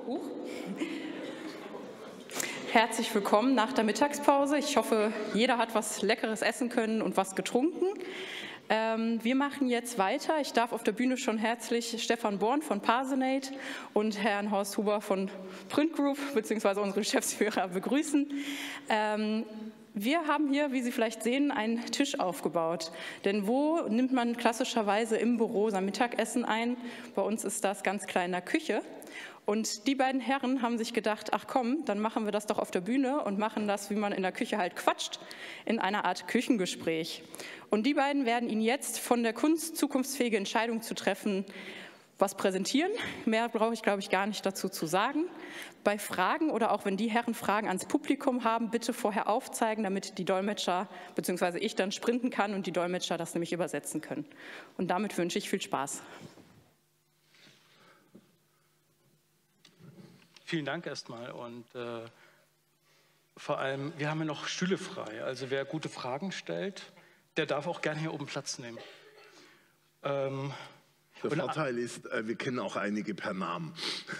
Herzlich willkommen nach der Mittagspause. Ich hoffe, jeder hat was Leckeres essen können und was getrunken. Wir machen jetzt weiter. Ich darf auf der Bühne schon herzlich Stefan Born von Parsenate und Herrn Horst Huber von Print Group bzw. unsere Geschäftsführer begrüßen. Wir haben hier, wie Sie vielleicht sehen, einen Tisch aufgebaut. Denn wo nimmt man klassischerweise im Büro sein Mittagessen ein? Bei uns ist das ganz klar in der Küche. Und die beiden Herren haben sich gedacht, ach komm, dann machen wir das doch auf der Bühne und machen das, wie man in der Küche halt quatscht, in einer Art Küchengespräch. Und die beiden werden Ihnen jetzt von der Kunst, zukunftsfähige Entscheidungen zu treffen, was präsentieren. Mehr brauche ich, glaube ich, gar nicht dazu zu sagen. Bei Fragen oder auch wenn die Herren Fragen ans Publikum haben, bitte vorher aufzeigen, damit die Dolmetscher bzw. ich dann sprinten kann und die Dolmetscher das nämlich übersetzen können. Und damit wünsche ich viel Spaß. Vielen Dank erstmal und vor allem, wir haben ja noch Stühle frei. Also wer gute Fragen stellt, der darf auch gerne hier oben Platz nehmen. Der Vorteil ist, wir kennen auch einige per Namen.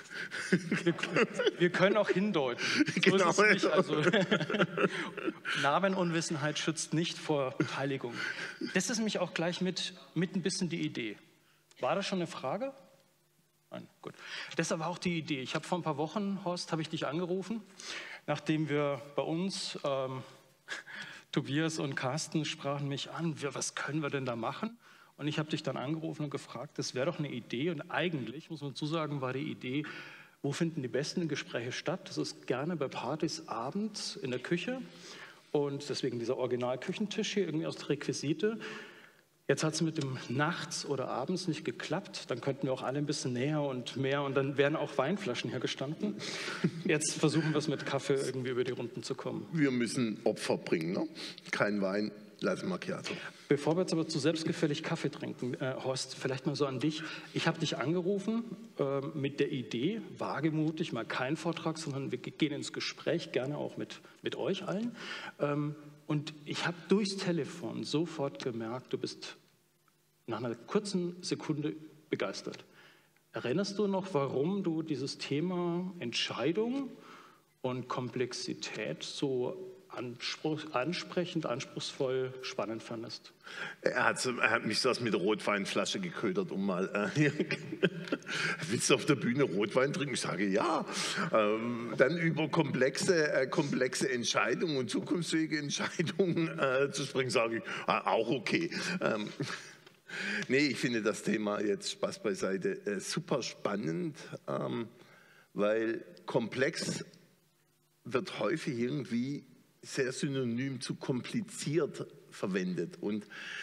Wir können auch hindeuten. So Genau. ist es nicht. Also, Namenunwissenheit schützt nicht vor Beteiligung. Das ist nämlich auch gleich mit ein bisschen die Idee. War das schon eine Frage? Nein, gut. Das ist aber auch die Idee. Ich habe vor ein paar Wochen, Horst, habe ich dich angerufen, nachdem wir bei uns, Tobias und Carsten sprachen mich an, was können wir denn da machen? Und ich habe dich dann angerufen und gefragt, das wäre doch eine Idee. Und eigentlich, muss man zusagen, war die Idee, wo finden die besten Gespräche statt? Das ist gerne bei Partys abends in der Küche. Und deswegen dieser Original-Küchentisch hier irgendwie aus Requisite. Jetzt hat es mit dem nachts oder abends nicht geklappt. Dann könnten wir auch alle ein bisschen näher und mehr. Und dann wären auch Weinflaschen hier gestanden. Jetzt versuchen wir es mit Kaffee irgendwie über die Runden zu kommen. Wir müssen Opfer bringen, ne? Kein Wein, Latte Macchiato. Bevor wir jetzt aber zu selbstgefällig Kaffee trinken, Horst, vielleicht mal so an dich. Ich habe dich angerufen mit der Idee, wagemutig, mal kein Vortrag, sondern wir gehen ins Gespräch, gerne auch mit euch allen. Und ich habe durchs Telefon sofort gemerkt, du bist nach einer kurzen Sekunde begeistert. Erinnerst du noch, warum du dieses Thema Entscheidung und Komplexität so ansprechend, anspruchsvoll, spannend fandest? Er hat mich so mit der Rotweinflasche geködert, um mal, willst du auf der Bühne Rotwein trinken? Ich sage ja. Dann über komplexe Entscheidungen und zukunftsfähige Entscheidungen zu sprechen, sage ich, auch okay. Nee, ich finde das Thema, jetzt Spaß beiseite, super spannend, weil komplex wird häufig irgendwie sehr synonym zu kompliziert verwendet. Und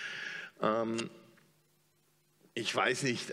ich weiß nicht,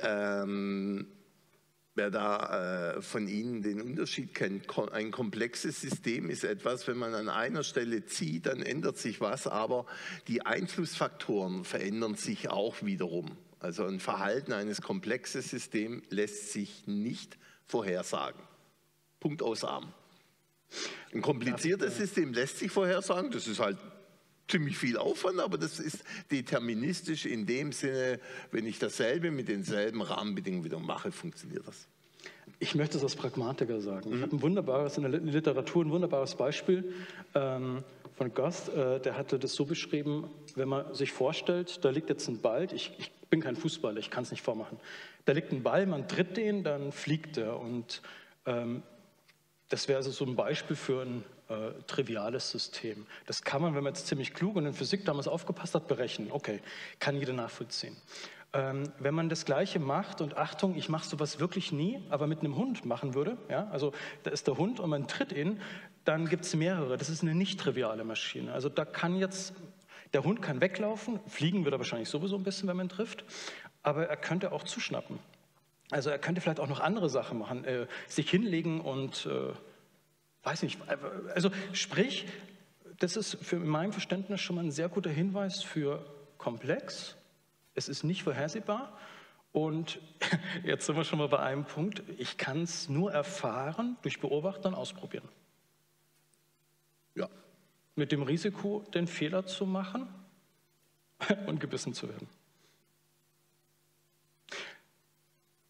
wer da von Ihnen den Unterschied kennt. Ein komplexes System ist etwas, wenn man an einer Stelle zieht, dann ändert sich was, aber die Einflussfaktoren verändern sich auch wiederum. Also ein Verhalten eines komplexen Systems lässt sich nicht vorhersagen. Punkt aus Arm. Ein kompliziertes System lässt sich vorhersagen, das ist halt ziemlich viel Aufwand, aber das ist deterministisch in dem Sinne, wenn ich dasselbe mit denselben Rahmenbedingungen wieder mache, funktioniert das. Ich möchte es als Pragmatiker sagen. Ich habe in der Literatur ein wunderbares Beispiel von Gast, der hatte das so beschrieben, wenn man sich vorstellt, da liegt jetzt ein Ball, ich bin kein Fußballer, ich kann es nicht vormachen, da liegt ein Ball, man tritt den, dann fliegt er und das wäre also so ein Beispiel für ein triviales System. Das kann man, wenn man jetzt ziemlich klug und in Physik damals aufgepasst hat, berechnen. Okay, kann jeder nachvollziehen. Wenn man das Gleiche macht, und Achtung, ich mache sowas wirklich nie, aber mit einem Hund machen würde, ja, also da ist der Hund und man tritt ihn, dann gibt es mehrere. Das ist eine nicht triviale Maschine. Also da kann jetzt, der Hund kann weglaufen, fliegen würde er wahrscheinlich sowieso ein bisschen, wenn man ihn trifft, aber er könnte auch zuschnappen. Also er könnte vielleicht auch noch andere Sachen machen, sich hinlegen und, weiß nicht, also sprich, das ist für mein Verständnis schon mal ein sehr guter Hinweis für komplex, es ist nicht vorhersehbar und jetzt sind wir schon mal bei einem Punkt, ich kann es nur erfahren, durch Beobachten und Ausprobieren. Ja. Mit dem Risiko, den Fehler zu machen und gebissen zu werden.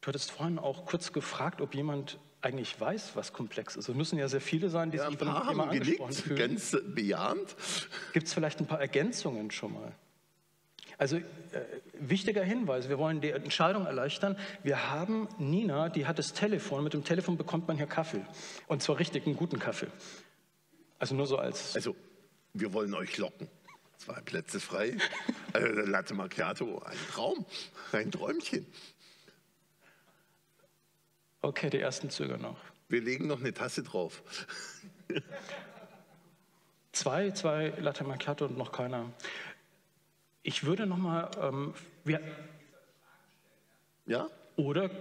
Du hattest vorhin auch kurz gefragt, ob jemand eigentlich weiß, was komplex ist. Es müssen ja sehr viele sein, die sich von dem Thema angesprochen fühlen. Ganz bejahend. Gibt es vielleicht ein paar Ergänzungen schon mal? Also wichtiger Hinweis, wir wollen die Entscheidung erleichtern. Wir haben Nina, die hat das Telefon. Mit dem Telefon bekommt man hier Kaffee. Und zwar richtig einen guten Kaffee. Also nur so als... Also, wir wollen euch locken. 2 Plätze frei. Latte Macchiato, ein Traum, ein Träumchen. Okay, die ersten Züge noch. Wir legen noch eine Tasse drauf. Zwei Latte Macchiato und noch keiner. Ich würde noch mal... ja? Oder...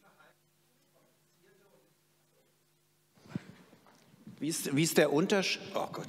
Wie ist der Unterschied,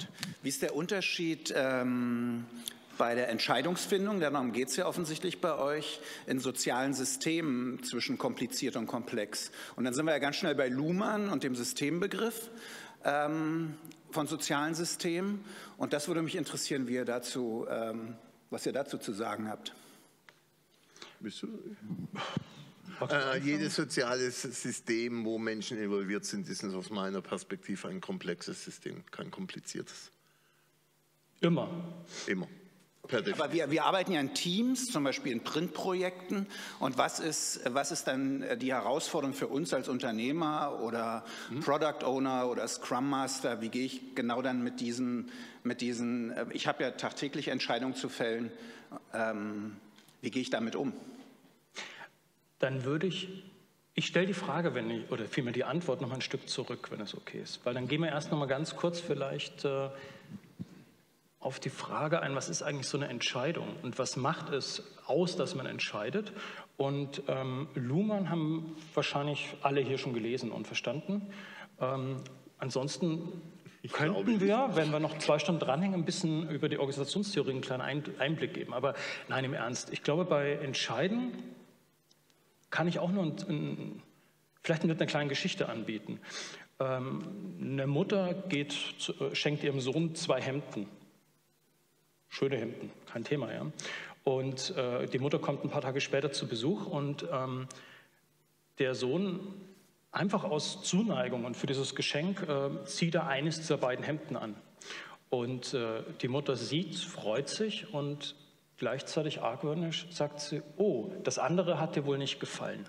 bei der Entscheidungsfindung, darum geht es ja offensichtlich bei euch, in sozialen Systemen zwischen kompliziert und komplex? Und dann sind wir ja ganz schnell bei Luhmann und dem Systembegriff von sozialen Systemen. Und das würde mich interessieren, wie ihr dazu, was ihr dazu zu sagen habt. Bist du? Jedes soziales System, wo Menschen involviert sind, ist aus meiner Perspektive ein komplexes System, kein kompliziertes. Immer. Immer. Aber wir arbeiten ja in Teams, zum Beispiel in Printprojekten. Und was ist dann die Herausforderung für uns als Unternehmer oder Product Owner oder Scrum Master? Wie gehe ich genau dann mit diesen ich habe ja tagtäglich Entscheidungen zu fällen, wie gehe ich damit um? Dann würde ich stelle die Frage, oder vielmehr die Antwort noch mal ein Stück zurück, wenn es okay ist. Weil dann gehen wir erst noch mal ganz kurz vielleicht auf die Frage ein, was ist eigentlich so eine Entscheidung und was macht es aus, dass man entscheidet? Und Luhmann haben wahrscheinlich alle hier schon gelesen und verstanden. Ansonsten könnten wir, wenn wir noch 2 Stunden dranhängen, ein bisschen über die Organisationstheorie einen kleinen Einblick geben. Aber nein, im Ernst, ich glaube, bei Entscheiden kann ich auch nur vielleicht mit einer kleinen Geschichte anbieten. Eine Mutter schenkt ihrem Sohn 2 Hemden. Schöne Hemden, kein Thema, ja. Und die Mutter kommt ein paar Tage später zu Besuch und der Sohn, einfach aus Zuneigung und für dieses Geschenk, zieht er eines dieser beiden Hemden an. Und die Mutter sieht, freut sich und gleichzeitig argwöhnisch sagt sie, oh, das andere hat dir wohl nicht gefallen.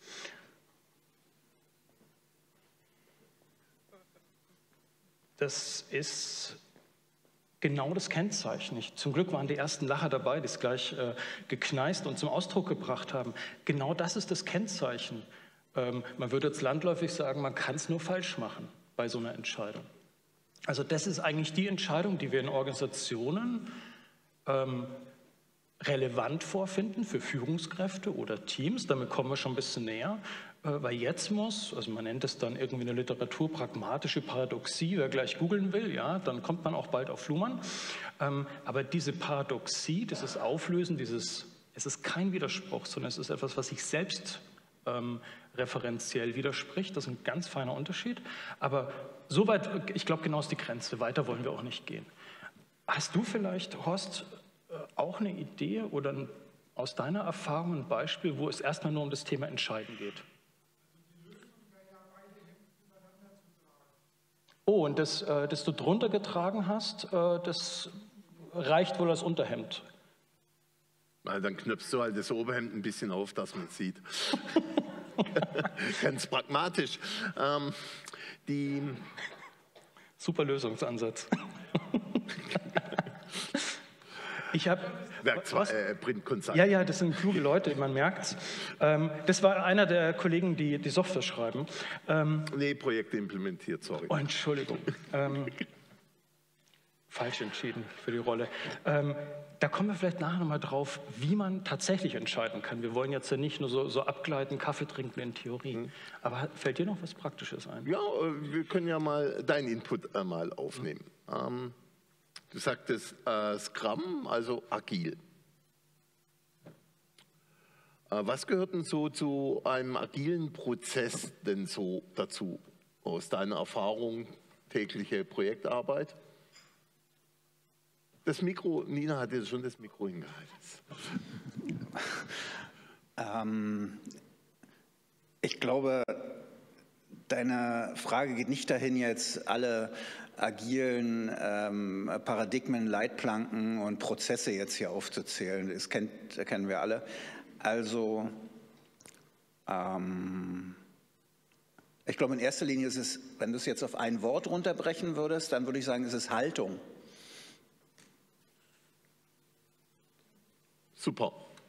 Das ist genau das Kennzeichen. Zum Glück waren die ersten Lacher dabei, die es gleich gekneist und zum Ausdruck gebracht haben. Genau das ist das Kennzeichen. Man würde jetzt landläufig sagen, man kann es nur falsch machen bei so einer Entscheidung. Also das ist eigentlich die Entscheidung, die wir in Organisationen relevant vorfinden für Führungskräfte oder Teams. Damit kommen wir schon ein bisschen näher, weil jetzt also man nennt es dann irgendwie eine Literatur pragmatische Paradoxie, wer gleich googeln will, ja, dann kommt man auch bald auf Luhmann. Aber diese Paradoxie, dieses Auflösen, es ist kein Widerspruch, sondern es ist etwas, was sich selbst referenziell widerspricht. Das ist ein ganz feiner Unterschied. Aber soweit, ich glaube, genau ist die Grenze. Weiter wollen wir auch nicht gehen. Hast du vielleicht, Horst, auch eine Idee oder aus deiner Erfahrung ein Beispiel, wo es erstmal nur um das Thema Entscheiden geht? Oh, und das du drunter getragen hast, das reicht wohl als Unterhemd. Na, dann knöpfst du halt das Oberhemd ein bisschen auf, dass man es sieht. Ganz pragmatisch. Super Lösungsansatz. Ich habe Print Consult. Ja, das sind kluge Leute, man merkt's. Das war einer der Kollegen, die Software schreiben. Nee, Projekte implementiert, sorry. Oh, Entschuldigung. Falsch entschieden für die Rolle. Da kommen wir vielleicht nachher nochmal drauf, wie man tatsächlich entscheiden kann. Wir wollen jetzt ja nicht nur so abgleiten, Kaffee trinken in Theorie. Aber fällt dir noch was Praktisches ein? Ja, wir können ja mal deinen Input mal aufnehmen. Du sagtest Scrum, also agil. Was gehört denn so zu einem agilen Prozess denn so dazu, aus deiner Erfahrung, tägliche Projektarbeit? Das Mikro, Nina hat jetzt schon das Mikro hingehalten. Ich glaube, deine Frage geht nicht dahin, jetzt alle agilen Paradigmen, Leitplanken und Prozesse jetzt hier aufzuzählen. Das kennen wir alle. Also ich glaube, in erster Linie ist es, wenn du es jetzt auf ein Wort runterbrechen würdest, dann würde ich sagen, es ist Haltung. Super.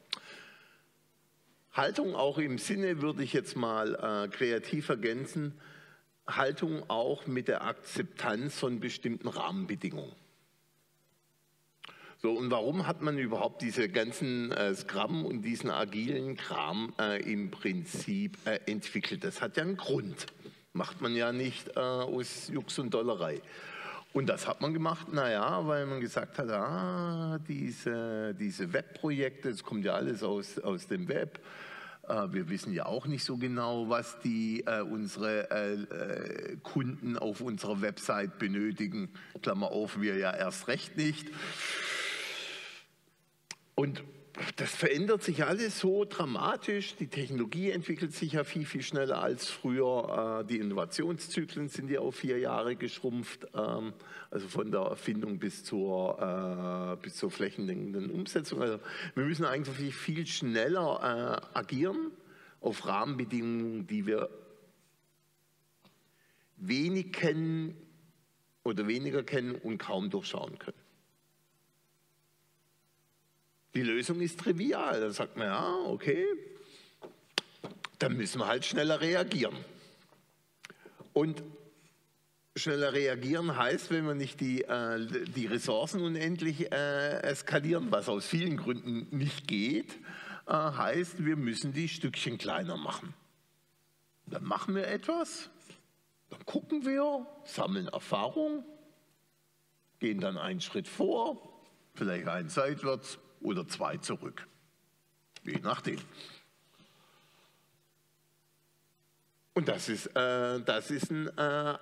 Haltung auch im Sinne, würde ich jetzt mal kreativ ergänzen, Haltung auch mit der Akzeptanz von bestimmten Rahmenbedingungen. So, und warum hat man überhaupt diese ganzen Scrum und diesen agilen Kram im Prinzip entwickelt? Das hat ja einen Grund. Macht man ja nicht aus Jux und Dollerei. Und das hat man gemacht, naja, weil man gesagt hat, diese Webprojekte, das kommt ja alles aus dem Web. Wir wissen ja auch nicht so genau, was unsere Kunden auf unserer Website benötigen. Klammer auf, wir ja erst recht nicht. Und das verändert sich alles so dramatisch. Die Technologie entwickelt sich ja viel, viel schneller als früher. Die Innovationszyklen sind ja auf 4 Jahre geschrumpft. Also von der Erfindung bis zur flächendeckenden Umsetzung. Also wir müssen eigentlich viel schneller agieren auf Rahmenbedingungen, die wir wenig kennen oder weniger kennen und kaum durchschauen können. Die Lösung ist trivial. Da sagt man, ja, okay, dann müssen wir halt schneller reagieren. Und schneller reagieren heißt, wenn wir nicht die Ressourcen unendlich eskalieren, was aus vielen Gründen nicht geht, heißt, wir müssen die Stückchen kleiner machen. Dann machen wir etwas, dann gucken wir, sammeln Erfahrung, gehen dann einen Schritt vor, vielleicht einen seitwärts, oder 2 zurück, je nachdem. Und das ist erstmal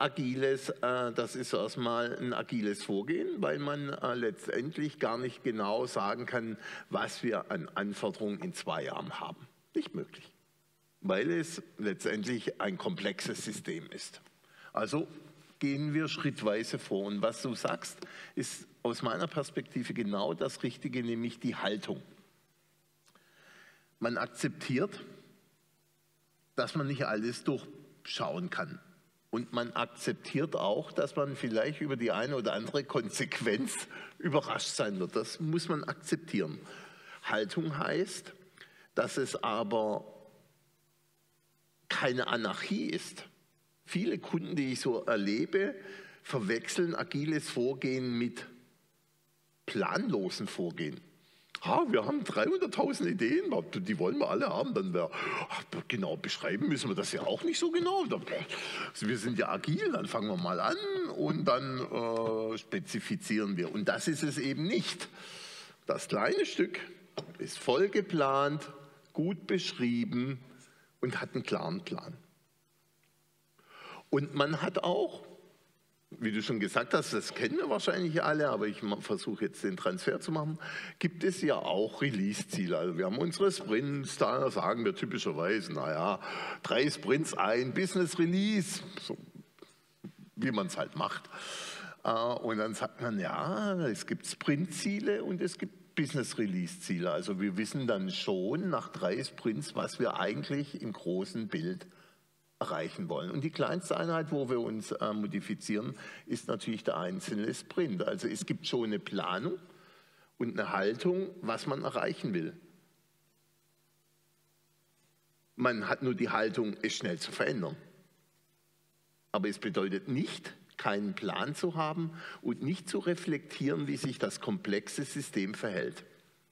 ein agiles Vorgehen, weil man letztendlich gar nicht genau sagen kann, was wir an Anforderungen in 2 Jahren haben. Nicht möglich, weil es letztendlich ein komplexes System ist. Also gehen wir schrittweise vor. Und was du sagst, ist aus meiner Perspektive genau das Richtige, nämlich die Haltung. Man akzeptiert, dass man nicht alles durchschauen kann. Und man akzeptiert auch, dass man vielleicht über die eine oder andere Konsequenz überrascht sein wird. Das muss man akzeptieren. Haltung heißt, dass es aber keine Anarchie ist. Viele Kunden, die ich so erlebe, verwechseln agiles Vorgehen mit planlosen Vorgehen. Wir haben 300.000 Ideen, die wollen wir alle haben. Dann genau beschreiben müssen wir das ja auch nicht so genau. Also wir sind ja agil, dann fangen wir mal an und dann spezifizieren wir. Und das ist es eben nicht. Das kleine Stück ist voll geplant, gut beschrieben und hat einen klaren Plan. Und man hat auch, wie du schon gesagt hast, das kennen wir wahrscheinlich alle, aber ich versuche jetzt den Transfer zu machen, gibt es ja auch Release-Ziele. Also wir haben unsere Sprints, da sagen wir typischerweise, 3 Sprints, ein Business-Release, so wie man es halt macht. Und dann sagt man, es gibt Sprint-Ziele und es gibt Business-Release-Ziele. Also wir wissen dann schon nach 3 Sprints, was wir eigentlich im großen Bild erreichen wollen. Und die kleinste Einheit, wo wir uns modifizieren, ist natürlich der einzelne Sprint. Also es gibt schon eine Planung und eine Haltung, was man erreichen will. Man hat nur die Haltung, es schnell zu verändern. Aber es bedeutet nicht, keinen Plan zu haben und nicht zu reflektieren, wie sich das komplexe System verhält.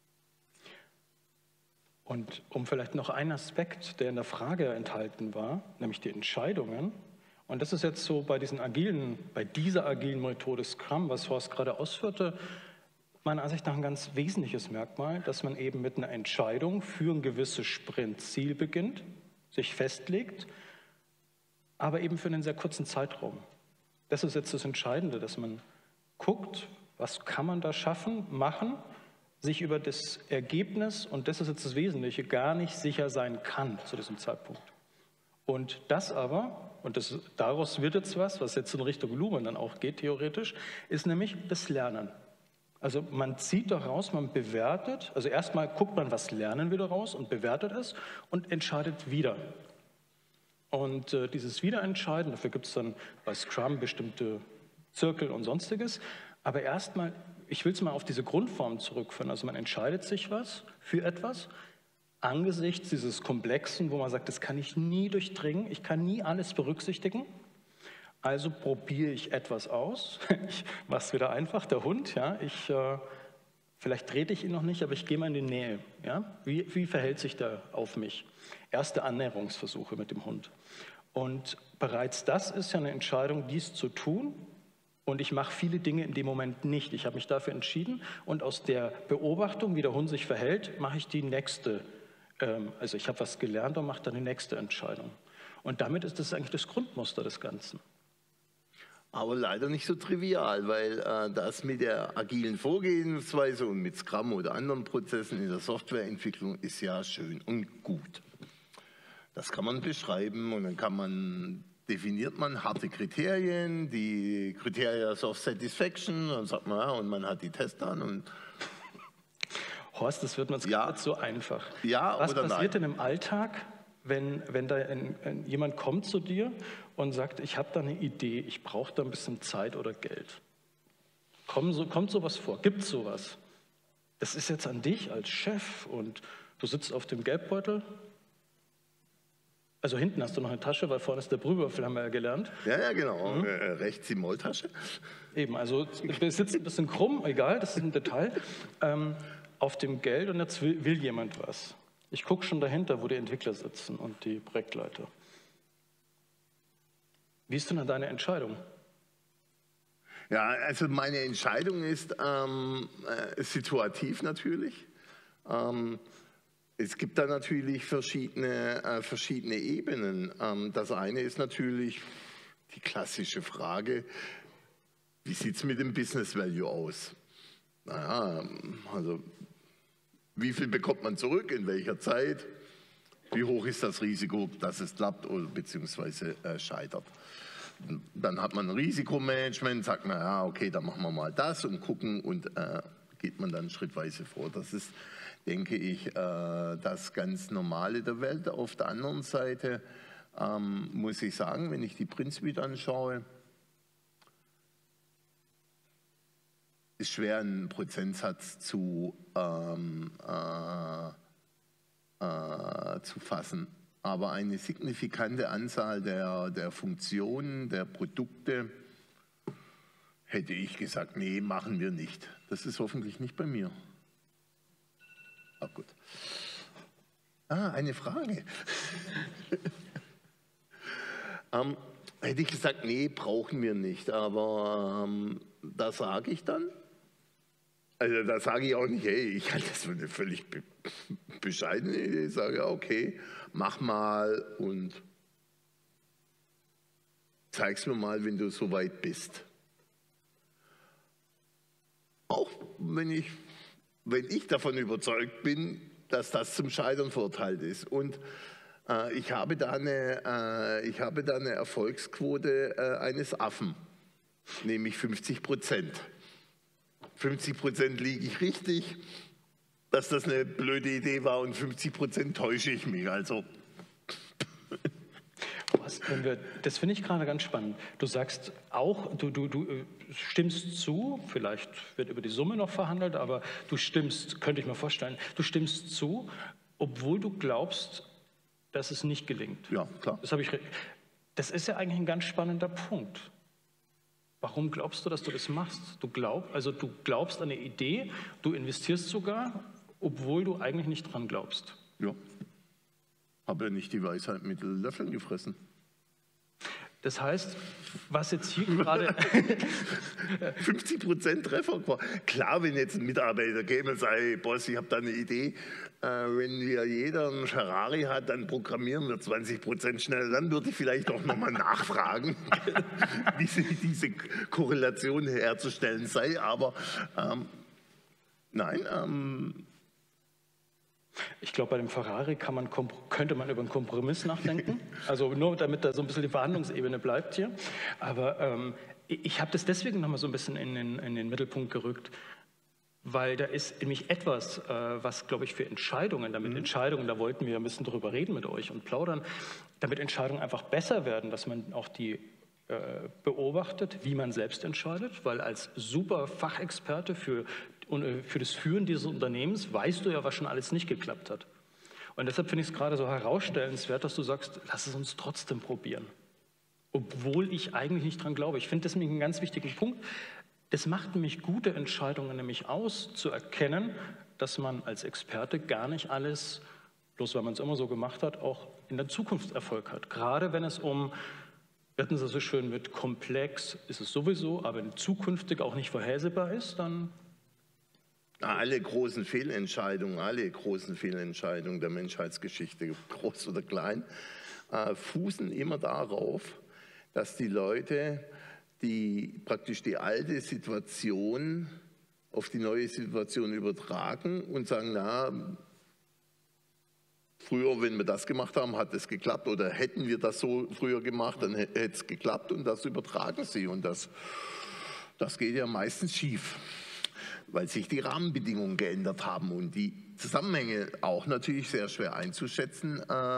Und um vielleicht noch einen Aspekt, der in der Frage enthalten war, nämlich die Entscheidungen. Und das ist jetzt so bei dieser agilen Methode Scrum, was Horst gerade ausführte, meiner Ansicht nach ein ganz wesentliches Merkmal, dass man eben mit einer Entscheidung für ein gewisses Sprintziel beginnt, sich festlegt, aber eben für einen sehr kurzen Zeitraum. Das ist jetzt das Entscheidende, dass man guckt, was kann man da schaffen, machen, sich über das Ergebnis, und das ist jetzt das Wesentliche, gar nicht sicher sein kann zu diesem Zeitpunkt. Und das aber, und daraus wird jetzt was jetzt in Richtung Luhmann dann auch geht theoretisch, ist nämlich das Lernen. Also man zieht daraus, man bewertet, also erstmal guckt man, was lernen wir daraus und bewertet es und entscheidet wieder. Und dieses Wiederentscheiden, dafür gibt es dann bei Scrum bestimmte Zirkel und Sonstiges, aber erstmal, ich will es mal auf diese Grundform zurückführen, also man entscheidet sich für etwas, angesichts dieses Komplexen, wo man sagt, das kann ich nie durchdringen, ich kann nie alles berücksichtigen, also probiere ich etwas aus, ich mache es wieder einfach, der Hund, ja, vielleicht trete ich ihn noch nicht, aber ich gehe mal in die Nähe, ja, wie verhält sich der auf mich? Erste Annäherungsversuche mit dem Hund. Und bereits das ist ja eine Entscheidung, dies zu tun. Und ich mache viele Dinge in dem Moment nicht. Ich habe mich dafür entschieden und aus der Beobachtung, wie der Hund sich verhält, mache ich die nächste, also ich habe was gelernt und mache dann die nächste Entscheidung. Und damit ist das eigentlich das Grundmuster des Ganzen. Aber leider nicht so trivial, weil das mit der agilen Vorgehensweise und mit Scrum oder anderen Prozessen in der Softwareentwicklung ist ja schön und gut. Das kann man beschreiben und dann definiert man harte Kriterien, die Kriterien of Satisfaction, und sagt man, ja, und man hat die Tests dann. Und Horst, das wird mir jetzt gerade so einfach. Ja, was oder passiert nein? denn im Alltag, wenn da jemand kommt zu dir und sagt, ich habe da eine Idee, ich brauche da ein bisschen Zeit oder Geld? Kommt sowas vor? Gibt es sowas? Das ist jetzt an dich als Chef und du sitzt auf dem Geldbeutel. Also hinten hast du noch eine Tasche, weil vorne ist der Brühwürfel, haben wir ja gelernt. Ja, genau. Rechts die Maultasche. Eben, also der sitzt ein bisschen krumm, egal, das ist ein Detail, auf dem Geld und jetzt will jemand was. Ich gucke schon dahinter, wo die Entwickler sitzen und die Projektleiter. Wie ist denn dann deine Entscheidung? Ja, also meine Entscheidung ist situativ natürlich. Es gibt da natürlich verschiedene Ebenen. Das eine ist natürlich die klassische Frage, wie sieht es mit dem Business Value aus? Naja, also wie viel bekommt man zurück, in welcher Zeit? Wie hoch ist das Risiko, dass es klappt oder beziehungsweise scheitert? Dann hat man ein Risikomanagement, sagt man, ja, okay, dann machen wir mal das und gucken und geht man dann schrittweise vor. Das ist, denke ich, das ganz Normale der Welt. Auf der anderen Seite muss ich sagen, wenn ich die Prinzipien anschaue, ist schwer, einen Prozentsatz zu fassen. Aber eine signifikante Anzahl der Funktionen, der Produkte, hätte ich gesagt, nee, machen wir nicht. Das ist hoffentlich nicht bei mir. Ach gut. Eine Frage. Hätte ich gesagt, nee, brauchen wir nicht. Aber da sage ich dann, also da sage ich auch nicht, hey, ich halte das für eine völlig bescheidene Idee. Ich sage, ja, okay, mach mal und zeig's mir mal, wenn du so weit bist. Auch wenn ich davon überzeugt bin, dass das zum Scheitern verurteilt ist. Und ich habe da eine Erfolgsquote eines Affen, nämlich 50%. 50% liege ich richtig, dass das eine blöde Idee war und 50% täusche ich mich. Also. Das finde ich gerade ganz spannend. Du sagst auch, du stimmst zu, vielleicht wird über die Summe noch verhandelt, aber du stimmst, könnte ich mir vorstellen, du stimmst zu, obwohl du glaubst, dass es nicht gelingt. Ja, klar. Das ist ja eigentlich ein ganz spannender Punkt. Warum glaubst du, dass du das machst? Du glaubst an eine Idee, du investierst sogar, obwohl du eigentlich nicht dran glaubst. Ja, habe ja nicht die Weisheit mit Löffeln gefressen. Das heißt, was jetzt hier gerade... 50% Treffer. Klar, wenn jetzt ein Mitarbeiter käme und sagt, hey, Boss, ich habe da eine Idee, wenn jeder einen Ferrari hat, dann programmieren wir 20% schneller. Dann würde ich vielleicht auch nochmal nachfragen, wie diese Korrelation herzustellen sei. Aber nein, Ich glaube, bei dem Ferrari könnte man über einen Kompromiss nachdenken. Also nur damit da so ein bisschen die Verhandlungsebene bleibt hier. Aber ich habe das deswegen nochmal so ein bisschen in den Mittelpunkt gerückt, weil da ist nämlich etwas, was, glaube ich, für Entscheidungen, Entscheidungen, da wollten wir ein bisschen drüber reden mit euch und plaudern, damit Entscheidungen einfach besser werden, dass man auch die beobachtet, wie man selbst entscheidet, weil als super Fachexperte für das Führen dieses Unternehmens weißt du ja, was schon alles nicht geklappt hat. Und deshalb finde ich es gerade so herausstellenswert, dass du sagst, lass es uns trotzdem probieren. Obwohl ich eigentlich nicht dran glaube. Ich finde das nämlich einen ganz wichtigen Punkt. Es macht nämlich gute Entscheidungen nämlich aus, zu erkennen, dass man als Experte gar nicht alles, bloß weil man es immer so gemacht hat, auch in der Zukunft Erfolg hat. Gerade wenn es um, wir hatten es so schön mit komplex, ist es sowieso, aber zukünftig auch nicht vorhersehbar ist, dann... Alle großen Fehlentscheidungen der Menschheitsgeschichte, groß oder klein, fußen immer darauf, dass die Leute, die praktisch die alte Situation auf die neue Situation übertragen und sagen, na, früher, wenn wir das gemacht haben, hat es geklappt, oder hätten wir das so früher gemacht, dann hätte es geklappt, und das übertragen sie, und das geht ja meistens schief, weil sich die Rahmenbedingungen geändert haben und die Zusammenhänge auch natürlich sehr schwer einzuschätzen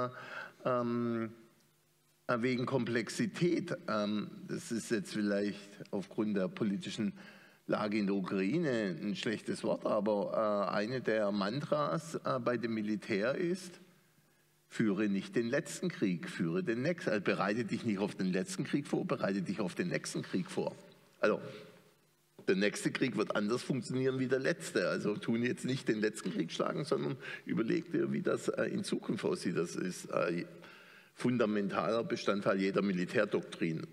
wegen Komplexität. Das ist jetzt vielleicht aufgrund der politischen Lage in der Ukraine ein schlechtes Wort, aber eine der Mantras bei dem Militär ist: Führe nicht den letzten Krieg, führe den nächsten. Also bereite dich nicht auf den letzten Krieg vor, bereite dich auf den nächsten Krieg vor. Also der nächste Krieg wird anders funktionieren wie der letzte. Also tun jetzt nicht den letzten Krieg schlagen, sondern überleg dir, wie das in Zukunft aussieht. Das ist fundamentaler Bestandteil jeder Militärdoktrin.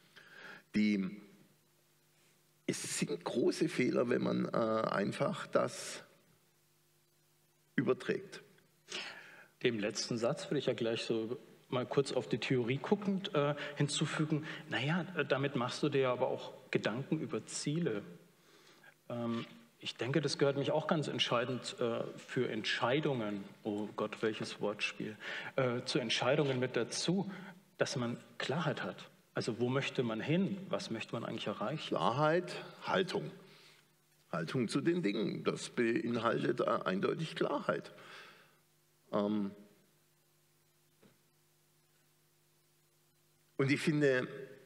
Es sind große Fehler, wenn man einfach das überträgt. Dem letzten Satz würde ich ja gleich so mal kurz auf die Theorie guckend hinzufügen. Naja, damit machst du dir aber auch Gedanken über Ziele. Ich denke, das gehört mich auch ganz entscheidend für Entscheidungen, oh Gott, welches Wortspiel, zu Entscheidungen mit dazu, dass man Klarheit hat. Also wo möchte man hin? Was möchte man eigentlich erreichen? Klarheit, Haltung. Haltung zu den Dingen, das beinhaltet eindeutig Klarheit. Und ich finde,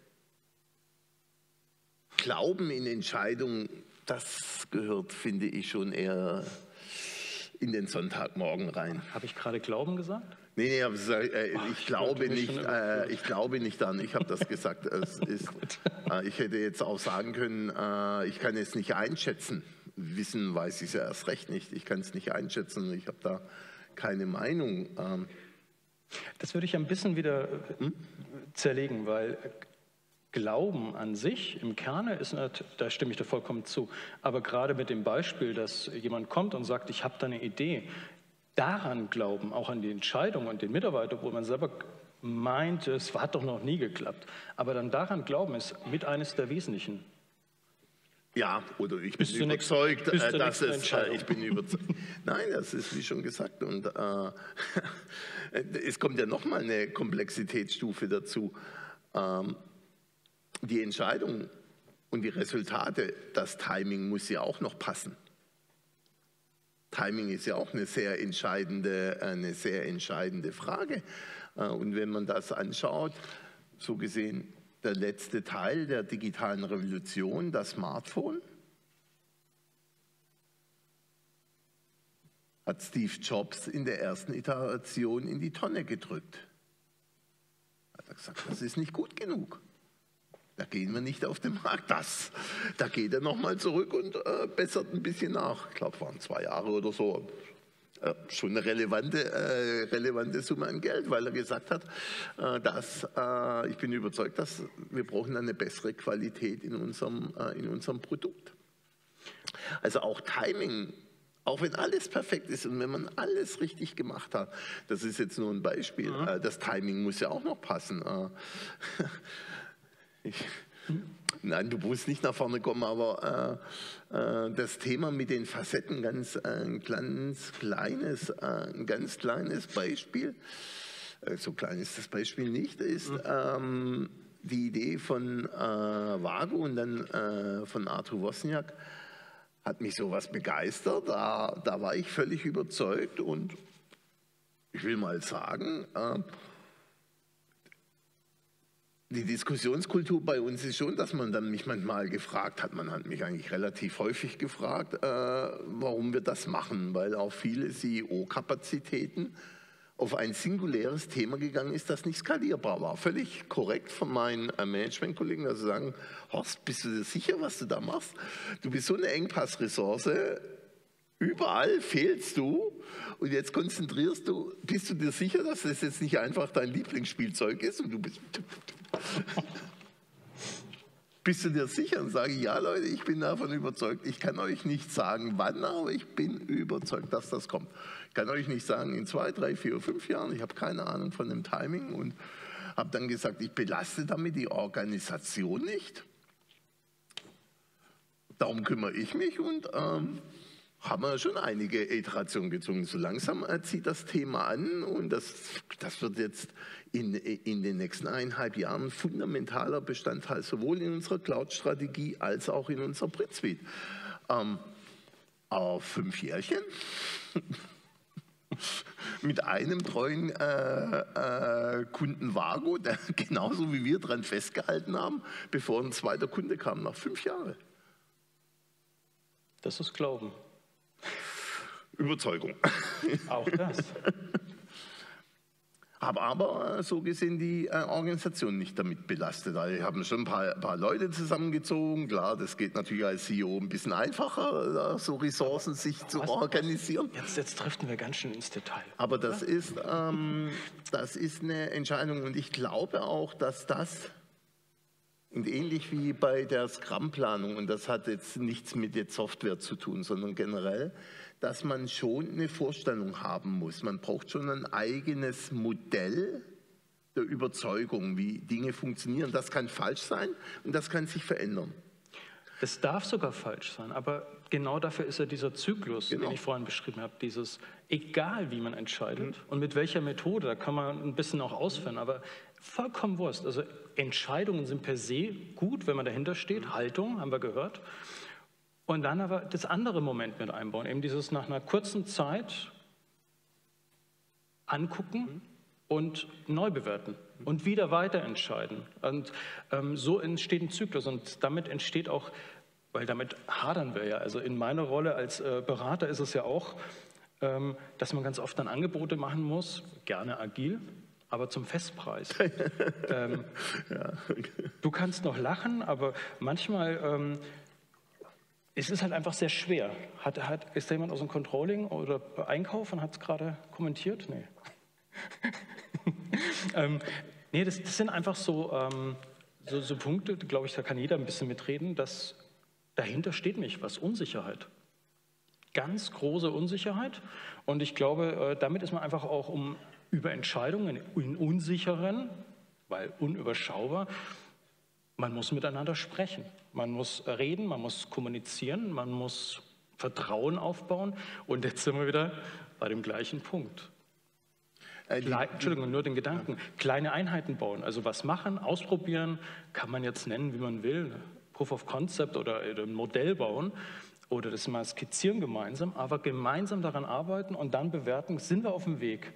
Glauben in Entscheidungen, das gehört, finde ich, schon eher in den Sonntagmorgen rein. Habe ich gerade Glauben gesagt? Nee, ich glaube nicht an, ich habe das gesagt. Ich hätte jetzt auch sagen können, ich kann es nicht einschätzen. Wissen weiß ich es ja erst recht nicht. Ich kann es nicht einschätzen, ich habe da keine Meinung. Das würde ich ein bisschen wieder zerlegen, weil Glauben an sich im Kerne ist, da stimme ich dir vollkommen zu, aber gerade mit dem Beispiel, dass jemand kommt und sagt, ich habe da eine Idee, daran glauben, auch an die Entscheidung und den Mitarbeiter, wo man selber meint, es hat doch noch nie geklappt, aber dann daran glauben ist mit eines der wesentlichen. Ja, oder ich bin überzeugt, dass ich bin überzeugt. Nein, das ist wie schon gesagt, und es kommt ja nochmal eine Komplexitätsstufe dazu. Die Entscheidung und die Resultate, das Timing muss ja auch noch passen. Timing ist ja auch eine sehr entscheidende Frage. Und wenn man das anschaut, so gesehen, der letzte Teil der digitalen Revolution, das Smartphone, hat Steve Jobs in der ersten Iteration in die Tonne gedrückt. Hat er gesagt, das ist nicht gut genug. Da gehen wir nicht auf den Markt. Da geht er nochmal zurück und bessert ein bisschen nach. Ich glaube, es waren 2 Jahre oder so. Schon eine relevante Summe an Geld, weil er gesagt hat, ich bin überzeugt, dass wir brauchen eine bessere Qualität in unserem Produkt. Also auch Timing, auch wenn alles perfekt ist und wenn man alles richtig gemacht hat, das ist jetzt nur ein Beispiel, das Timing muss ja auch noch passen. Nein, du musst nicht nach vorne kommen, aber das Thema mit den Facetten, ein ganz kleines Beispiel, so klein ist das Beispiel nicht, ist die Idee von Vago und dann von Arthur Wozniak, hat mich sowas begeistert, da war ich völlig überzeugt und ich will mal sagen, die Diskussionskultur bei uns ist schon, dass man dann mich manchmal gefragt hat, man hat mich eigentlich relativ häufig gefragt, warum wir das machen, weil auch viele CEO-Kapazitäten auf ein singuläres Thema gegangen ist, das nicht skalierbar war. Völlig korrekt von meinen Managementkollegen, dass sie sagen, Horst, bist du dir sicher, was du da machst? Du bist so eine Engpassressource, überall fehlst du und jetzt bist du dir sicher, dass das jetzt nicht einfach dein Lieblingsspielzeug ist und du bist... Bist du dir sicher? Und sage ich, ja Leute, ich bin davon überzeugt. Ich kann euch nicht sagen, wann, aber ich bin überzeugt, dass das kommt. Ich kann euch nicht sagen, in 2, 3, 4, 5 Jahren. Ich habe keine Ahnung von dem Timing und habe dann gesagt, ich belaste damit die Organisation nicht. Darum kümmere ich mich und haben wir schon einige Iterationen gezogen. So langsam zieht das Thema an und das wird jetzt in den nächsten 1,5 Jahren ein fundamentaler Bestandteil sowohl in unserer Cloud-Strategie als auch in unserer Print-Suite. Auf 5 Jährchen mit einem treuen Kunden Vago, der genauso wie wir dran festgehalten haben, bevor ein zweiter Kunde kam, nach 5 Jahren. Das ist Glauben. Überzeugung. Auch das. Habe aber so gesehen die Organisation nicht damit belastet. Also ich habe schon ein paar Leute zusammengezogen. Klar, das geht natürlich als CEO ein bisschen einfacher, so Ressourcen sich zu organisieren. Jetzt driften wir ganz schön ins Detail. Aber das ist eine Entscheidung und ich glaube auch, dass das, und ähnlich wie bei der Scrum-Planung, und das hat jetzt nichts mit der Software zu tun, sondern generell, dass man schon eine Vorstellung haben muss. Man braucht schon ein eigenes Modell der Überzeugung, wie Dinge funktionieren. Das kann falsch sein und das kann sich verändern. Es darf sogar falsch sein, aber genau dafür ist ja dieser Zyklus, Genau. den ich vorhin beschrieben habe, dieses, egal wie man entscheidet und mit welcher Methode, da kann man ein bisschen auch ausführen, aber vollkommen Wurst. Also Entscheidungen sind per se gut, wenn man dahinter steht, Haltung, haben wir gehört. Und dann aber das andere Moment mit einbauen, eben dieses nach einer kurzen Zeit angucken und neu bewerten und wieder weiterentscheiden. Und so entsteht ein Zyklus und damit entsteht auch, weil damit hadern wir ja, also in meiner Rolle als Berater ist es ja auch, dass man ganz oft dann Angebote machen muss, gerne agil, aber zum Festpreis. Ja. Du kannst noch lachen, aber manchmal... es ist halt einfach sehr schwer. Ist da jemand aus dem Controlling oder Einkauf und hat es gerade kommentiert? Nee. Nee, das sind einfach so Punkte, glaube ich, da kann jeder ein bisschen mitreden, dass dahinter steht nicht was, Unsicherheit. Ganz große Unsicherheit. Und ich glaube, damit ist man einfach auch über Entscheidungen in unsicheren, weil unüberschaubar, man muss miteinander sprechen, man muss reden, man muss kommunizieren, man muss Vertrauen aufbauen und jetzt sind wir wieder bei dem gleichen Punkt. Entschuldigung, nur den Gedanken. Kleine Einheiten bauen, also was machen, ausprobieren, kann man jetzt nennen, wie man will, Proof of Concept oder ein Modell bauen oder das mal skizzieren gemeinsam, aber gemeinsam daran arbeiten und dann bewerten, sind wir auf dem Weg.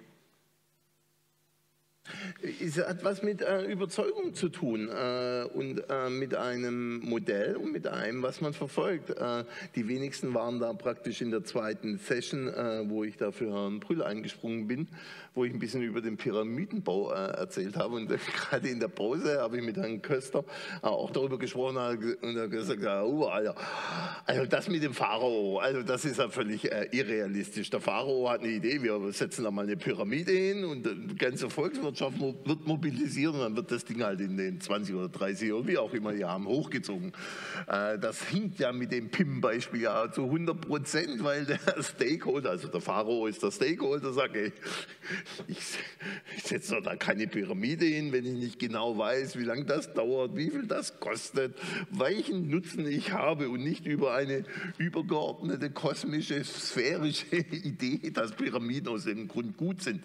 Es hat was mit Überzeugung zu tun und mit einem Modell und mit einem, was man verfolgt. Die wenigsten waren da praktisch in der zweiten Session, wo ich da für Herrn Brühl eingesprungen bin, wo ich ein bisschen über den Pyramidenbau erzählt habe. Und gerade in der Pause habe ich mit Herrn Köster auch darüber gesprochen und er hat gesagt, Alter, also das mit dem Pharao, also das ist ja völlig irrealistisch. Der Pharao hat eine Idee, wir setzen da mal eine Pyramide hin und die ganze Volkswirtschaft Volkswirtschaft wird mobilisiert und dann wird das Ding halt in den 20 oder 30 oder wie auch immer Jahren hochgezogen. Das hinkt ja mit dem PIM-Beispiel ja zu 100%, weil der Stakeholder, also der Pharao ist der Stakeholder, sagt, ey, ich setze doch da keine Pyramide hin, wenn ich nicht genau weiß, wie lange das dauert, wie viel das kostet, welchen Nutzen ich habe und nicht über eine übergeordnete, kosmische, sphärische Idee, dass Pyramiden aus dem Grund gut sind.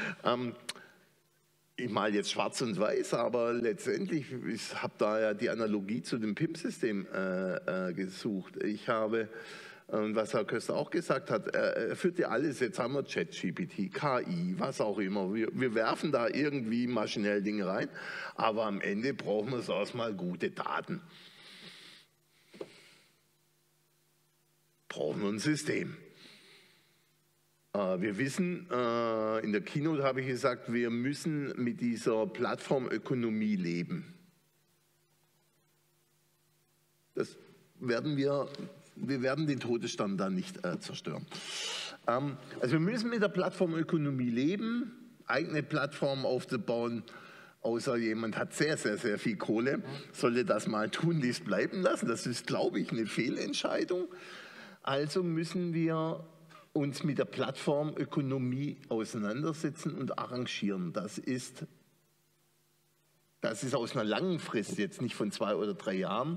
Ich male jetzt schwarz und weiß, aber letztendlich, ich habe da ja die Analogie zu dem PIM-System gesucht. Ich habe, was Herr Köster auch gesagt hat, er führt ja alles, jetzt haben wir ChatGPT, KI, was auch immer. Wir werfen da irgendwie maschinell Dinge rein, aber am Ende brauchen wir so erstmal gute Daten. Brauchen wir ein System. Wir wissen, in der Keynote habe ich gesagt, wir müssen mit dieser Plattformökonomie leben. Das werden wir werden den Todesstern dann nicht zerstören. Also wir müssen mit der Plattformökonomie leben, eigene Plattformen aufzubauen, außer jemand hat sehr, sehr, sehr viel Kohle, sollte das mal tunlichst bleiben lassen. Das ist, glaube ich, eine Fehlentscheidung. Also müssen wir uns mit der Plattformökonomie auseinandersetzen und arrangieren. Das ist aus einer langen Frist, jetzt nicht von 2 oder 3 Jahren.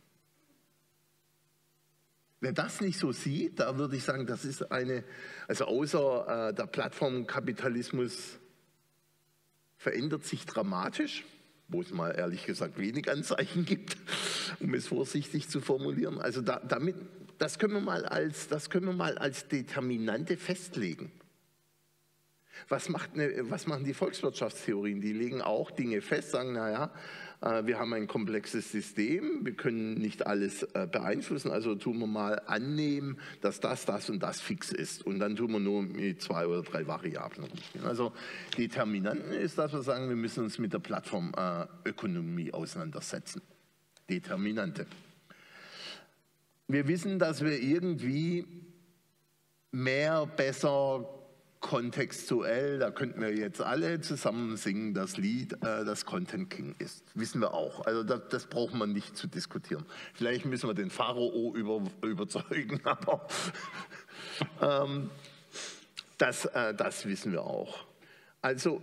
Wer das nicht so sieht, da würde ich sagen, das ist also außer der Plattformkapitalismus verändert sich dramatisch, wo es mal ehrlich gesagt wenig Anzeichen gibt, um es vorsichtig zu formulieren. Also das können wir mal als Determinante festlegen. Was machen die Volkswirtschaftstheorien? Die legen auch Dinge fest, sagen, naja, wir haben ein komplexes System, wir können nicht alles beeinflussen, also tun wir mal annehmen, dass das und das fix ist. Und dann tun wir nur mit 2 oder 3 Variablen rumspielen. Also Determinanten ist, dass wir sagen, wir müssen uns mit der Plattformökonomie auseinandersetzen. Determinante. Wir wissen, dass wir irgendwie mehr, besser, kontextuell, da könnten wir jetzt alle zusammen singen, das Lied, das Content King ist. Wissen wir auch. Also das braucht man nicht zu diskutieren. Vielleicht müssen wir den Pharao überzeugen, aber das wissen wir auch. Also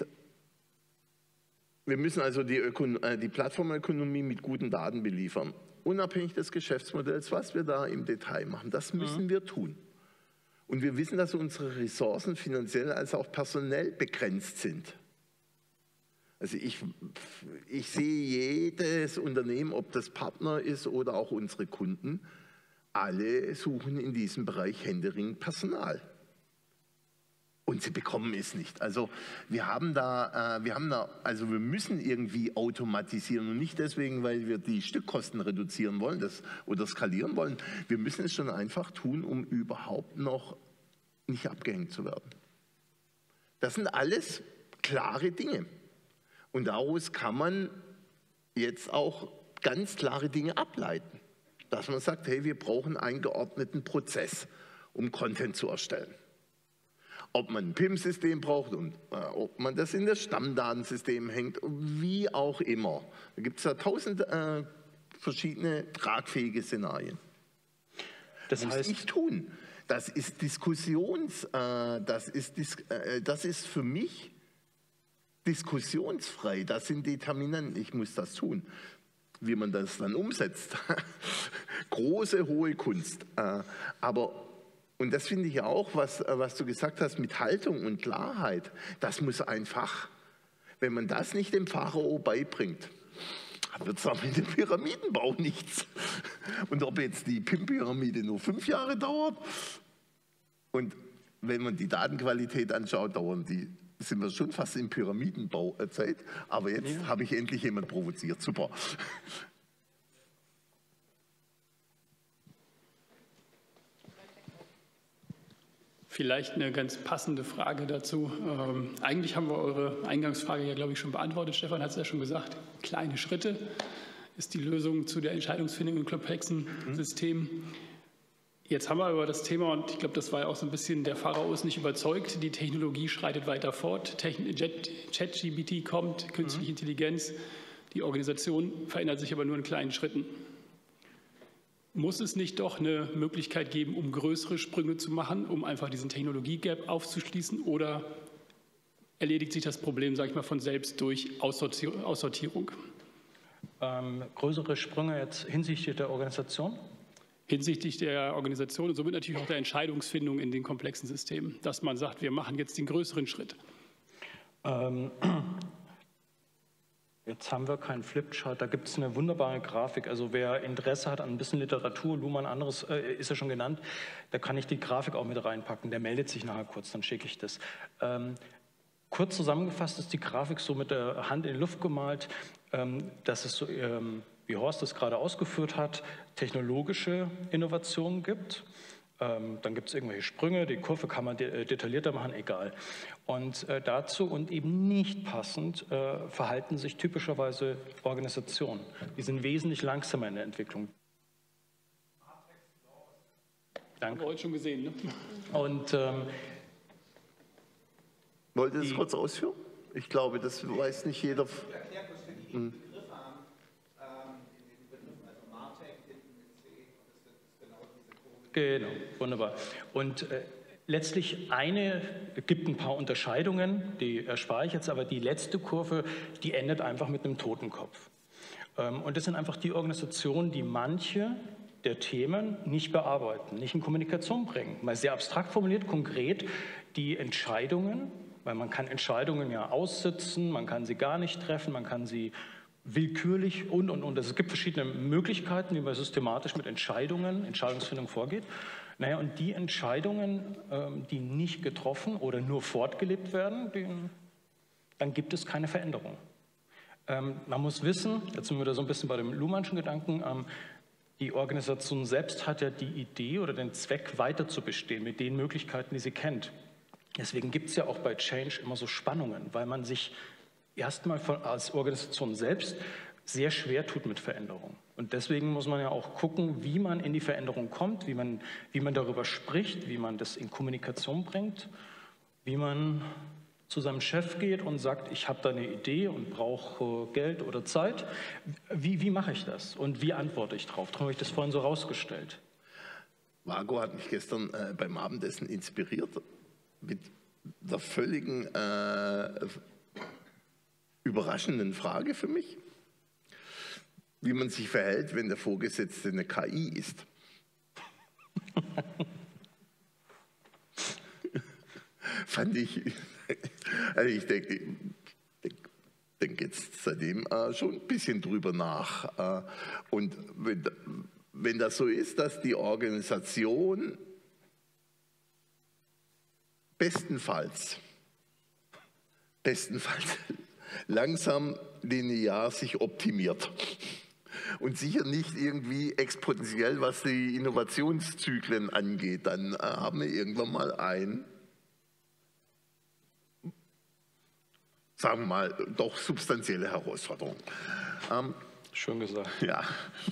wir müssen also die Plattformökonomie mit guten Daten beliefern. Unabhängig des Geschäftsmodells, was wir da im Detail machen, das müssen wir tun. Und wir wissen, dass unsere Ressourcen finanziell als auch personell begrenzt sind. Also ich sehe jedes Unternehmen, ob das Partner ist oder auch unsere Kunden, alle suchen in diesem Bereich händeringend Personal. Und sie bekommen es nicht. Also wir müssen irgendwie automatisieren und nicht deswegen, weil wir die Stückkosten reduzieren wollen oder skalieren wollen. Wir müssen es schon einfach tun, um überhaupt noch nicht abgehängt zu werden. Das sind alles klare Dinge. Und daraus kann man jetzt auch ganz klare Dinge ableiten. Dass man sagt, hey, wir brauchen einen geordneten Prozess, um Content zu erstellen. Ob man ein PIM-System braucht und ob man das in das Stammdatensystem hängt, wie auch immer. Da gibt es ja 1000 verschiedene tragfähige Szenarien. Das heißt, was muss ich tun? Das ist das ist für mich diskussionsfrei. Das sind Determinanten. Ich muss das tun. Wie man das dann umsetzt. Große, hohe Kunst. Und das finde ich ja auch, was du gesagt hast, mit Haltung und Klarheit, das muss einfach, wenn man das nicht dem Pharao beibringt, dann wird es auch mit dem Pyramidenbau nichts. Und ob jetzt die PIM-Pyramide nur 5 Jahre dauert, und wenn man die Datenqualität anschaut, sind wir schon fast in Pyramidenbauzeit, aber jetzt habe ich endlich jemand provoziert, super. Vielleicht eine ganz passende Frage dazu. Eigentlich haben wir eure Eingangsfrage ja, glaube ich, schon beantwortet. Stefan hat es ja schon gesagt. Kleine Schritte ist die Lösung zu der Entscheidungsfindung in komplexen Systemen. Jetzt haben wir aber das Thema, und ich glaube, das war ja auch so ein bisschen, der Pharao ist nicht überzeugt, die Technologie schreitet weiter fort, ChatGPT kommt, künstliche Intelligenz, die Organisation verändert sich aber nur in kleinen Schritten. Muss es nicht doch eine Möglichkeit geben, um größere Sprünge zu machen, um einfach diesen Technologie-Gap aufzuschließen, oder erledigt sich das Problem, sage ich mal, von selbst durch Aussortierung? Größere Sprünge jetzt hinsichtlich der Organisation? Hinsichtlich der Organisation und somit natürlich auch der Entscheidungsfindung in den komplexen Systemen, dass man sagt, wir machen jetzt den größeren Schritt. Jetzt haben wir keinen Flipchart, da gibt es eine wunderbare Grafik. Also wer Interesse hat an ein bisschen Literatur, Luhmann, anderes ist ja schon genannt, da kann ich die Grafik auch mit reinpacken. Der meldet sich nachher kurz, dann schicke ich das. Kurz zusammengefasst ist die Grafik so mit der Hand in die Luft gemalt, dass es so, wie Horst das gerade ausgeführt hat, technologische Innovationen gibt. Dann gibt es irgendwelche Sprünge, die Kurve kann man detaillierter machen, egal. Und dazu und eben nicht passend verhalten sich typischerweise Organisationen. Die sind wesentlich langsamer in der Entwicklung. Danke. Haben wir heute schon gesehen, ne? Und wollt ihr das kurz ausführen? Ich glaube, das weiß nicht jeder. Erklärt, was für die Begriffe haben, in den Begriffen, also Martech, hinten mit C, und das ist genau diese Kurve. genau, wunderbar. Und letztlich gibt ein paar Unterscheidungen, die erspare ich jetzt, aber die letzte Kurve, die endet einfach mit einem Totenkopf. Und das sind einfach die Organisationen, die manche der Themen nicht bearbeiten, nicht in Kommunikation bringen. Mal sehr abstrakt formuliert, konkret die Entscheidungen, weil man kann Entscheidungen ja aussitzen, man kann sie gar nicht treffen, man kann sie willkürlich und. Es gibt verschiedene Möglichkeiten, wie man systematisch mit Entscheidungsfindung vorgeht. Naja, und die Entscheidungen, die nicht getroffen oder nur fortgelebt werden, dann gibt es keine Veränderung. Man muss wissen, jetzt sind wir da so ein bisschen bei dem Luhmannschen Gedanken, die Organisation selbst hat ja die Idee oder den Zweck, weiter zu bestehen mit den Möglichkeiten, die sie kennt. Deswegen gibt es ja auch bei Change immer so Spannungen, weil man sich erstmal als Organisation selbst sehr schwer tut mit Veränderung. Und deswegen muss man ja auch gucken, wie man in die Veränderung kommt, wie man darüber spricht, wie man das in Kommunikation bringt, wie man zu seinem Chef geht und sagt, ich habe da eine Idee und brauche Geld oder Zeit. Wie mache ich das und wie antworte ich drauf? Darum habe ich das vorhin so rausgestellt. Margot hat mich gestern beim Abendessen inspiriert mit der völligen überraschenden Frage für mich, wie man sich verhält, wenn der Vorgesetzte eine KI ist. Fand ich, also ich denke jetzt seitdem schon ein bisschen drüber nach. Und wenn das so ist, dass die Organisation bestenfalls langsam linear sich optimiert und sicher nicht irgendwie exponentiell, was die Innovationszyklen angeht, dann haben wir irgendwann mal sagen wir mal, doch substanzielle Herausforderung. Schön gesagt. Ja,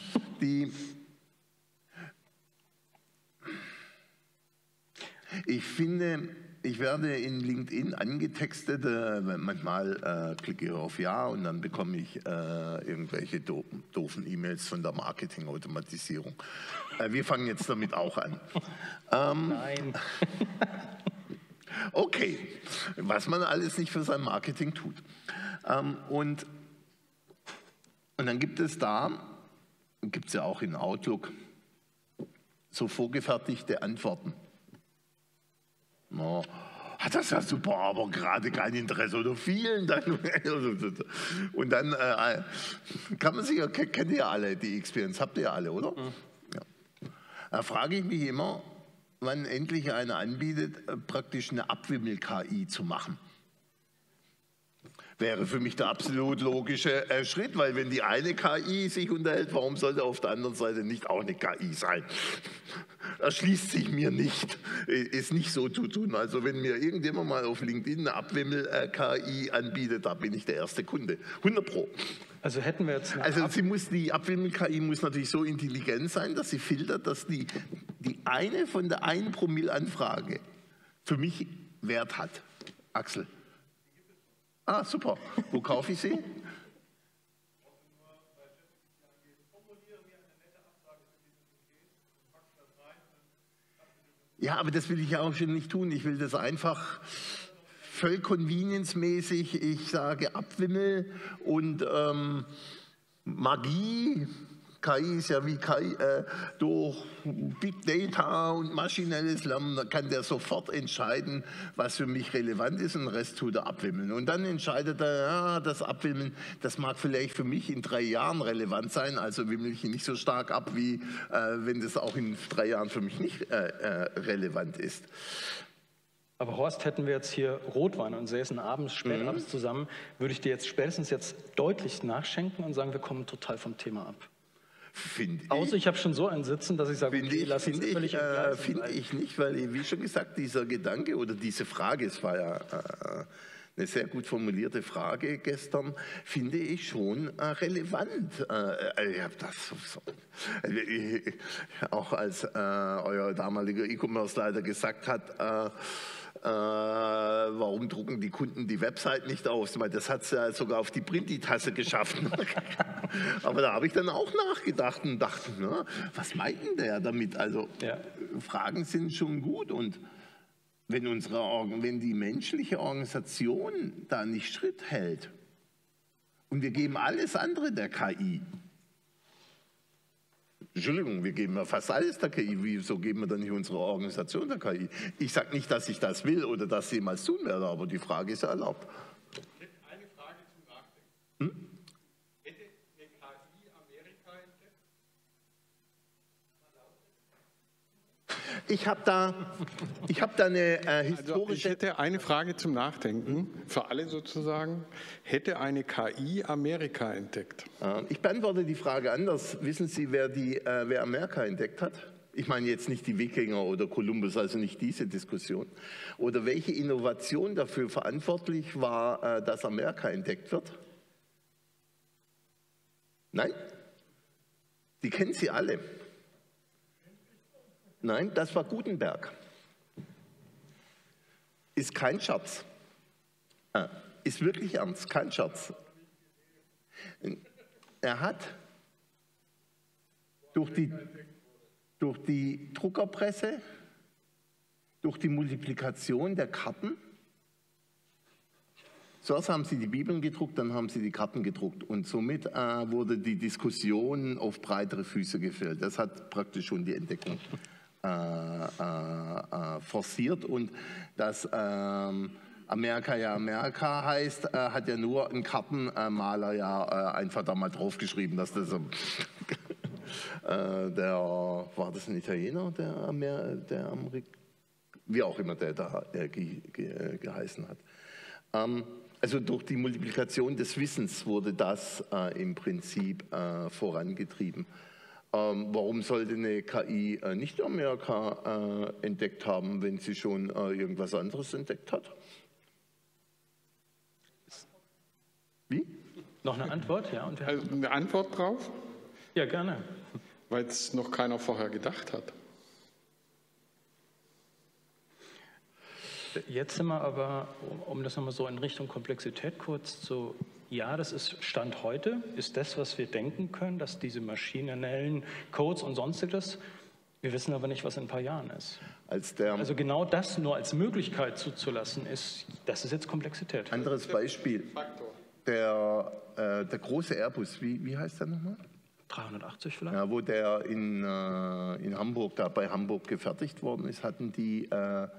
ich finde, ich werde in LinkedIn angetextet, manchmal klicke ich auf Ja und dann bekomme ich irgendwelche doofen E-Mails von der Marketing-Automatisierung. Wir fangen jetzt damit auch an. Nein. Okay, was man alles nicht für sein Marketing tut. Und dann gibt es ja auch in Outlook, so vorgefertigte Antworten. No, das ist ja super, aber gerade kein Interesse oder vielen Dank. Und dann kann man sich ja, kennt ihr ja alle die Experience, habt ihr ja alle, oder? Mhm. Ja. Da frage ich mich immer, wann endlich einer anbietet, praktisch eine Abwimmel-KI zu machen. Wäre für mich der absolut logische Schritt, weil wenn die eine KI sich unterhält, warum sollte auf der anderen Seite nicht auch eine KI sein? Erschließt sich mir nicht, ist nicht so zu tun. Also wenn mir irgendjemand mal auf LinkedIn eine Abwimmel-KI anbietet, da bin ich der erste Kunde, 100 Pro. Also hätten wir jetzt die Abwimmeln-KI muss natürlich so intelligent sein, dass sie filtert, dass die eine von der 1 Promille Anfrage für mich Wert hat. Axel. Ah, super. Wo kaufe ich sie? Ja, aber das will ich ja auch schon nicht tun. Ich will das einfach voll convenience-mäßig. Ich sage Abwimmel und Magie. KI ist ja wie KI durch Big Data und maschinelles Lernen, da kann der sofort entscheiden, was für mich relevant ist, und den Rest tut er abwimmeln. Und dann entscheidet er, ja, das Abwimmeln, das mag vielleicht für mich in 3 Jahren relevant sein, also wimmel ich ihn nicht so stark ab, wie wenn das auch in 3 Jahren für mich nicht relevant ist. Aber Horst, hätten wir jetzt hier Rotwein und säßen abends, spätabends zusammen, würde ich dir jetzt spätestens jetzt deutlich nachschenken und sagen, wir kommen total vom Thema ab. Außer ich habe schon so ein Sitzen, dass ich sage, okay, lass uns völlig finde ich nicht, weil, wie schon gesagt, dieser Gedanke oder diese Frage, es war ja eine sehr gut formulierte Frage gestern, finde ich schon relevant. Ich habe das auch als euer damaliger E-Commerce-Leiter gesagt hat, warum drucken die Kunden die Website nicht aus? Das hat es ja sogar auf die Printi-Tasse geschafft. Aber da habe ich dann auch nachgedacht und dachte, na, was meint denn der damit? Also Fragen sind schon gut, und wenn die menschliche Organisation da nicht Schritt hält und wir geben alles andere der KI, Entschuldigung, wir geben ja fast alles der KI. Wieso geben wir dann nicht unsere Organisation der KI? Ich sage nicht, dass ich das will oder das jemals tun werde, aber die Frage ist ja erlaubt. Ich hätte eine Frage zum Nachdenken. Hätte eine KI Amerika entdeckt? Ich habe da eine historische... Also ich hätte eine Frage zum Nachdenken, für alle sozusagen. Hätte eine KI Amerika entdeckt? Ich beantworte die Frage anders. Wissen Sie, wer Amerika entdeckt hat? Ich meine jetzt nicht die Wikinger oder Kolumbus, also nicht diese Diskussion. Oder welche Innovation dafür verantwortlich war, dass Amerika entdeckt wird? Nein? Die kennen Sie alle. Nein, das war Gutenberg. Ist kein Scherz. Ist wirklich ernst, kein Scherz. Er hat durch die Druckerpresse, durch die Multiplikation der Karten, zuerst haben sie die Bibeln gedruckt, dann haben sie die Karten gedruckt, und somit wurde die Diskussion auf breitere Füße gestellt. Das hat praktisch schon die Entdeckung forciert, und dass Amerika ja Amerika heißt, hat ja nur ein Kartenmaler ja einfach da mal draufgeschrieben, dass das war das ein Italiener, wie auch immer der da geheißen hat. Also durch die Multiplikation des Wissens wurde das im Prinzip vorangetrieben. Warum sollte eine KI nicht Amerika entdeckt haben, wenn sie schon irgendwas anderes entdeckt hat? Wie? Noch eine Antwort? Ja, und Also eine Antwort drauf? ja, gerne. Weil es noch keiner vorher gedacht hat. Jetzt sind wir aber, um das nochmal so in Richtung Komplexität kurz zu, ja, das ist Stand heute, ist das, was wir denken können, dass diese maschinellen Codes und sonstiges, wir wissen aber nicht, was in ein paar Jahren ist. Also genau das nur als Möglichkeit zuzulassen, das ist jetzt Komplexität. Anderes Beispiel, der große Airbus, wie heißt der nochmal? 380 vielleicht? Ja, wo der in Hamburg, da bei Hamburg gefertigt worden ist, hatten die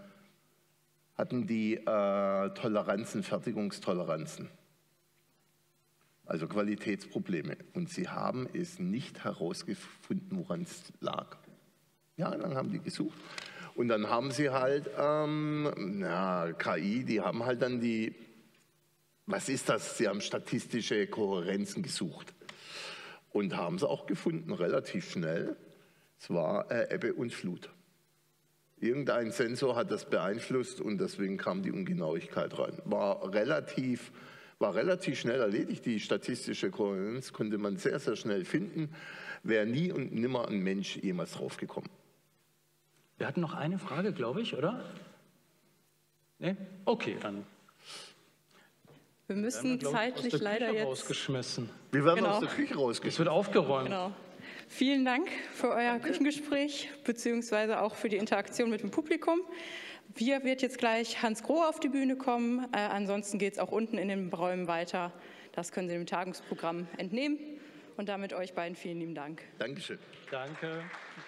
Toleranzen, Fertigungstoleranzen, also Qualitätsprobleme. Und sie haben es nicht herausgefunden, woran es lag. Jahrelang haben die gesucht. Und dann haben sie halt, KI, die haben halt dann was ist das? Sie haben statistische Kohärenzen gesucht. Und haben es auch gefunden, relativ schnell. Es war Ebbe und Flut. Irgendein Sensor hat das beeinflusst und deswegen kam die Ungenauigkeit rein. War relativ War relativ schnell erledigt. Die statistische Kohärenz konnte man sehr, sehr schnell finden. Wäre nie und nimmer ein Mensch jemals draufgekommen. Wir hatten noch eine Frage, glaube ich, oder? Nee? Okay, dann. Wir müssen zeitlich leider jetzt... rausgeschmissen. Wir werden aus der Küche Es rausgeschmissen. wird aufgeräumt. Genau. Vielen Dank für euer Küchengespräch, beziehungsweise auch für die Interaktion mit dem Publikum. Hier wird jetzt gleich Hans Grohe auf die Bühne kommen. Ansonsten geht es auch unten in den Räumen weiter. Das können Sie dem Tagungsprogramm entnehmen. Und damit euch beiden vielen lieben Dank. Dankeschön. Danke.